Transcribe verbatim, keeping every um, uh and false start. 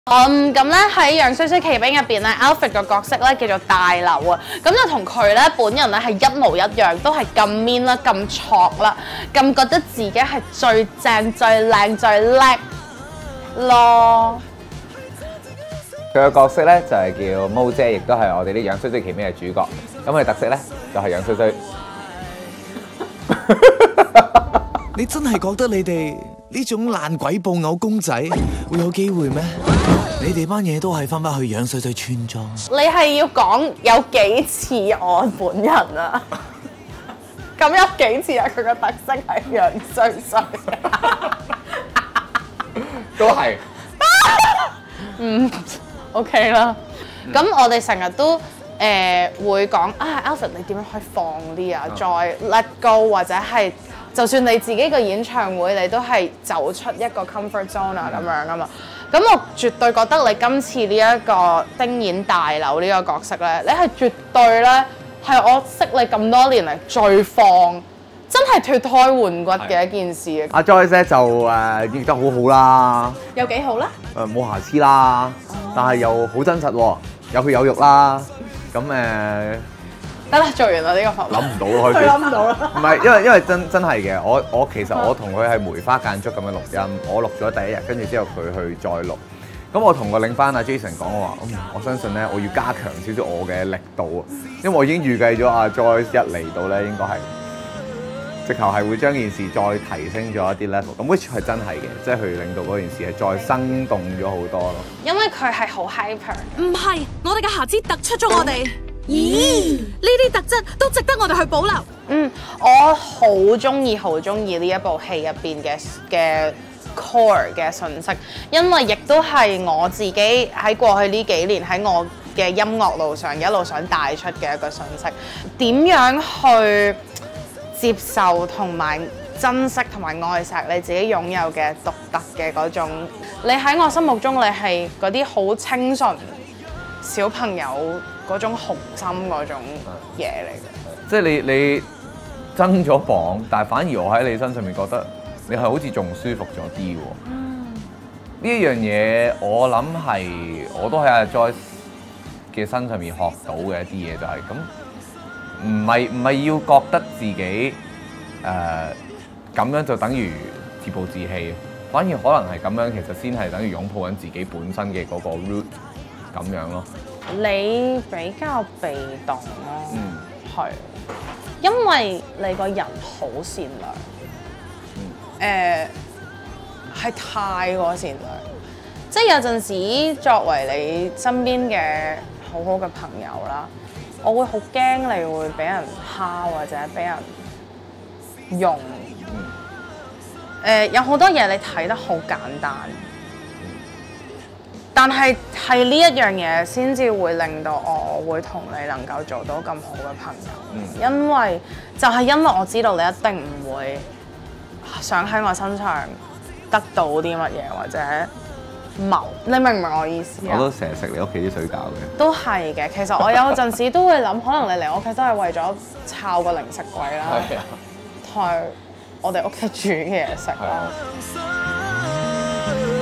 嗯，咁咧喺《樣衰衰奇兵》入邊咧 ，Alfred 個角色咧叫做大劉啊，咁就同佢咧本人咧係一模一樣，都係咁 mean 啦，咁挫啦，咁覺得自己係最正、最靚、最叻咯。 佢嘅角色咧就係叫毛姐，亦都係我哋啲《樣衰衰奇兵》嘅主角。咁佢特色咧就係樣衰衰。 你真係覺得你哋呢種爛鬼布偶公仔會有機會咩？你哋班嘢都係翻返去樣衰衰村莊。 你係要講有幾似我本人啊？咁有幾似啊？佢嘅特色係樣衰衰。 都係。 嗯 ，OK 啦。咁、嗯、我哋成日都誒、呃、會講啊 ，Alfred 你點樣可以放啲啊？再 let go 或者係。就算你自己嘅演唱會，你都係走出一個 comfort zone 啊咁樣噶嘛。咁我絕對覺得你今次呢一個丁演大劉呢個角色咧，你係絕對咧係我識你咁多年嚟最放，真係脫胎換骨嘅一件事。 阿 Joyce 咧就誒演得好好啦， 有幾好咧？ 誒冇瑕疵啦，但係又好真實喎，有血有肉啦。咁誒。 得啦，做完啦呢個訪問。諗唔到開始。佢諗唔到啦。唔係，因為因為真真係嘅，我我其實我同佢係梅花間竹咁樣錄音，我錄咗第一日，跟住之後佢去再錄。咁我同個領班阿 Jason 講我話，嗯，我相信咧，我要加強少少我嘅力度啊，因為我已經預計咗阿 Joyce 一嚟到咧，應該係直頭係會將件事再提升咗一啲 level。咁 which 係真係嘅，即係去令到嗰件事係再生動咗好多咯。 因為佢係好 hyper。 唔係，我哋嘅瑕疵突出咗我哋。咦？呢啲特質都值得我哋去保留。 嗯，我好中意好中意呢一部戲入邊嘅嘅 core 嘅信息，因為亦都係我自己喺過去呢幾年喺我嘅音樂路上一路想帶出嘅一個信息。點樣去接受同埋珍惜同埋愛錫你自己擁有嘅獨特嘅嗰種？你喺我心目中，你係嗰啲好清純小朋友嗰種雄心嗰種嘢嚟嘅， 即係你你爭咗榜，但係反而我喺你身上面覺得你係好似仲舒服咗啲喎。呢一樣嘢我諗係我都喺阿 Joyce 嘅身上面學到嘅一啲嘢，就係咁，唔係唔係要覺得自己誒咁、呃、樣就等於自暴自棄，反而可能係咁樣，其實先係等於擁抱緊自己本身嘅嗰個 root 咁樣咯。 你比較被動咯， 嗯， 係，因為你個人好善良， 嗯， 誒、呃，係太過善良，即係有陣時作為你身邊嘅好好嘅朋友啦，我會好驚你會俾人蝦或者俾人用，誒、 嗯呃，有好多嘢你睇得好簡單。但係係呢一樣嘢先至會令到我會同你能夠做到咁好嘅朋友，嗯、因為就係、是、因為我知道你一定唔會想喺我身上得到啲乜嘢或者謀，你明唔明我意思啊？ 我都成日食你屋企啲水餃嘅。都係嘅，其實我有陣時都會諗，可能你嚟我屋企都係為咗抄個零食櫃啦，同埋我哋屋企煮嘅嘢食啦。